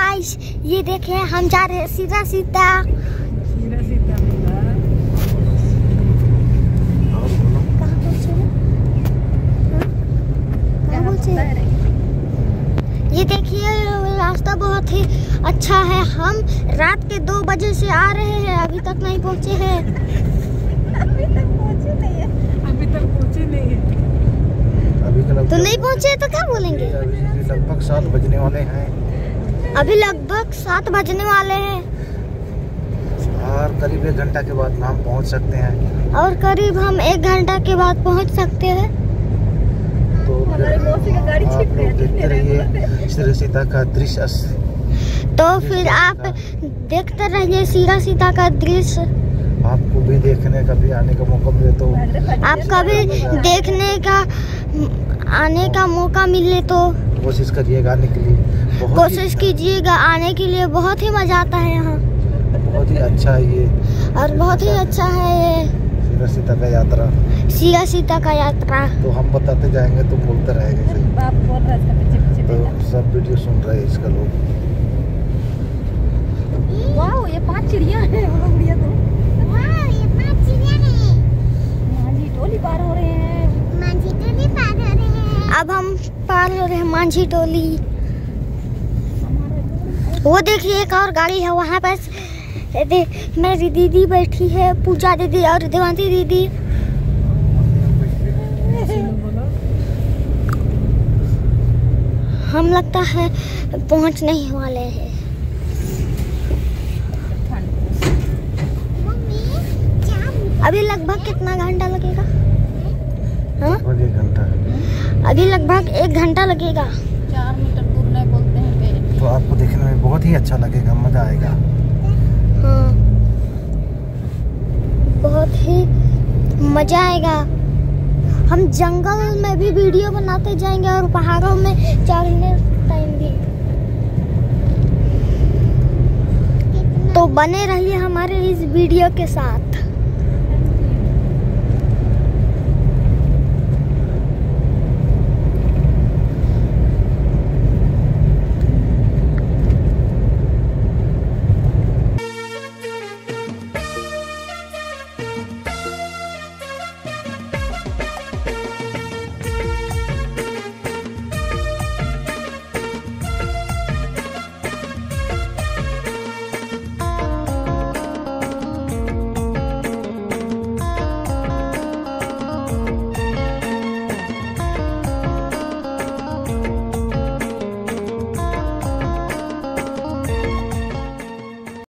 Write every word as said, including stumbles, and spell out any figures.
Guys, ये देखिए हम जा रहे हैं सीधा सीधा सीधा सीधा कहाँ पहुँचे? कहाँ पहुँचे? ये देखिए रास्ता बहुत ही अच्छा है। हम रात के दो बजे से आ रहे हैं, अभी तक नहीं पहुँचे हैं। अभी तक पहुँचे नहीं है अभी तक पहुँचे नहीं है अभी तो नहीं पहुँचे तो क्या बोलेंगे? अभी लगभग सात बजने वाले हैं। अभी लगभग सात बजने वाले हैं और करीब एक घंटा के बाद हम पहुंच सकते हैं। और करीब हम एक घंटा के बाद पहुंच सकते हैं। तो हमारे मौसी का गाड़ी आप छिप लोग देखते रहिए सीधा सीधा का दृश्य। तो फिर आप देखते रहिए सीधा सीधा का दृश्य। आपको भी देखने का भी आने का मौका मिले तो आप कभी देखने का आने का मौका मिले तो कोशिश करिएगा आने के लिए। बहुत कोशिश ही कीजिएगा आने के लिए। बहुत ही मजा आता है यहाँ बहुत ही अच्छा है ये और बहुत ही अच्छा है ये सीधा सीधा का यात्रा। सीधा सीधा का यात्रा। तो हम बताते जाएंगे तुम बोलते रहेंगे सही। बाप बोल रहा है इसका पीछे पीछे तो बेटा। सब वीडियो सुन रहे हैं इसका लोग। वाओ ये पांच चिड़िया हैं वो लोग तो वाह, ये पांच चिड़िया हैं। मांझी टोली पार हो रहे हैं मांझी टोली पार हो रहे हैं। अब हम पार हो रहे हैं मांझी टोली। वो देखिए एक और गाड़ी है वहाँ पर। दे, मेरी दीदी बैठी है, पूजा दीदी और देवांती दीदी। हम लगता है पहुँच नहीं वाले हैं। अभी लगभग कितना घंटा लगेगा? हाँ? लगभग एक घंटा। अभी लगभग एक घंटा लगेगा। चार मीटर दूर नहीं बोलते हैं पे। तो आपको देखने में बहुत ही अच्छा लगेगा, मजा आएगा। हाँ, बहुत ही मजा आएगा। हम जंगल में भी वीडियो बनाते जाएंगे और पहाड़ों में चढ़ने टाइम भी। तो बने रहिए हमारे इस वीडियो के साथ।